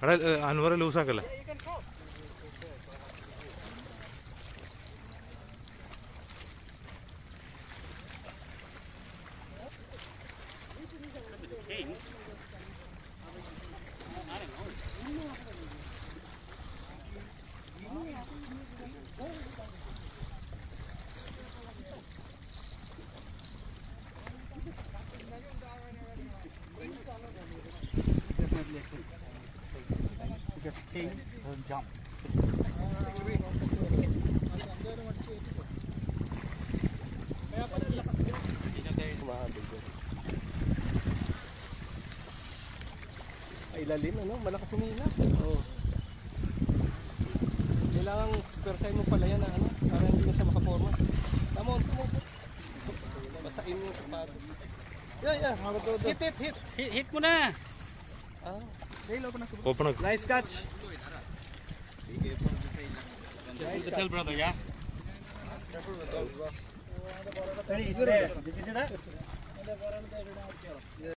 Anwar loosaakala. Because king doesn't jump. Ay, lalim, ano? Malakas umihina. Oo. Kailangan persahin mo pala yan na ano, para hindi na siya makaporma. Come on. Basain mo yung sapatos. Yeah. Hit. Hit mo na. Open up. Nice catch. Careful the tail, brother, yeah? Careful with the dogs, bro. It's there. Did you see that?